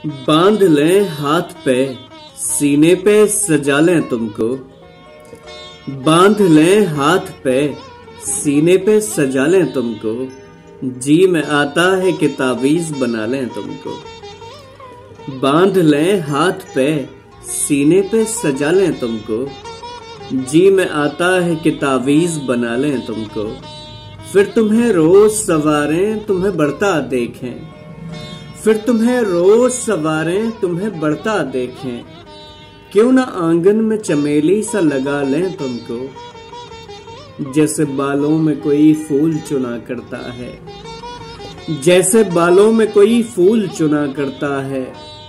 बांध लें हाथ पे, सीने पे सजा लें तुमको। बांध लें हाथ पे, सीने पे सजा लें तुमको। जी में आता है कि तावीज़ बना लें तुमको। बांध लें हाथ पे, सीने पे सजा लें तुमको। जी में आता है कि तावीज़ बना लें तुमको। फिर तुम्हें रोज सवारें, तुम्हें बढ़ता देखें। फिर तुम्हें रोज सवारें, तुम्हें बढ़ता देखें। क्यों ना आंगन में चमेली सा लगा लें तुमको। जैसे बालों में कोई फूल चुना करता है, जैसे बालों में कोई फूल चुना करता है।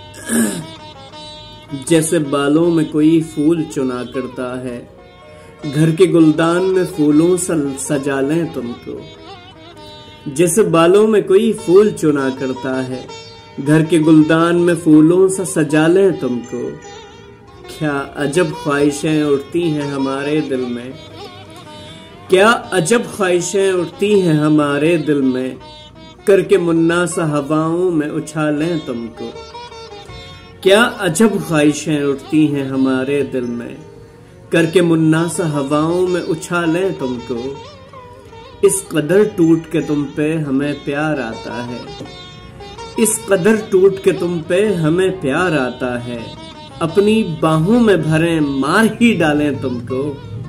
जैसे बालों में कोई फूल चुना करता है। घर के गुलदान में फूलों से सजा लें तुमको। जैसे बालों में कोई फूल चुना करता है। घर के गुलदान में फूलों से सजा लें तुमको। क्या अजब ख्वाहिशें उठती हैं हमारे दिल में। क्या अजब ख्वाहिशें उठती हैं हमारे दिल में। करके मुन्ना सा हवाओं में उछालें तुमको। क्या अजब ख्वाहिशें उठती हैं हमारे दिल में। करके मुन्ना सा हवाओं में उछालें तुमको। इस कदर टूट के तुम पे हमें प्यार आता है। इस कदर टूट के तुम पे हमें प्यार आता है। अपनी बाहों में भरें, मार ही डालें तुमको।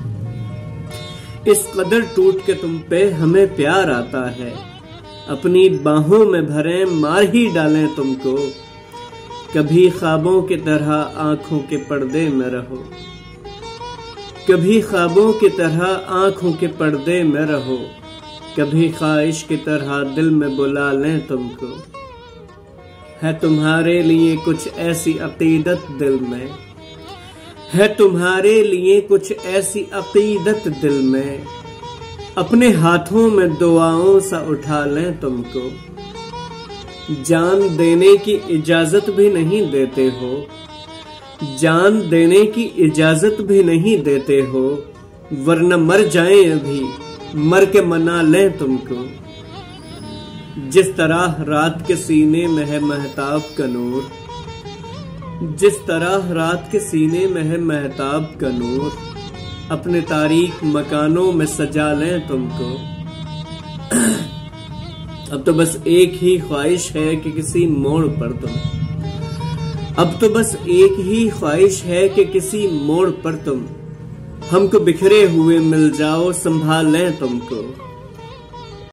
इस कदर टूट के तुम पे हमें प्यार आता है। अपनी बाहों में भरें, मार ही डालें तुमको। कभी ख्वाबों की तरह आंखों के पर्दे में रहो। कभी ख्वाबों की तरह आंखों के पर्दे में रहो। कभी ख्वाहिश की तरह दिल में बुला लें तुमको। है तुम्हारे लिए कुछ ऐसी अकीदत दिल में। है तुम्हारे लिए कुछ ऐसी अकीदत दिल में। अपने हाथों में दुआओं सा उठा लें तुमको। जान देने की इजाजत भी नहीं देते हो। जान देने की इजाजत भी नहीं देते हो। वरना मर जाएं अभी, मर के मना लें तुमको। जिस तरह रात के सीने में है महताब का नूर। जिस तरह रात के सीने में है महताब का नूर। अपने तारीक मकानों में सजा लें तुमको। अब तो बस एक ही ख्वाहिश है कि किसी मोड़ पर तुम। अब तो बस एक ही ख्वाहिश है कि किसी मोड़ पर तुम हमको बिखरे हुए मिल जाओ, संभाल लें तुमको।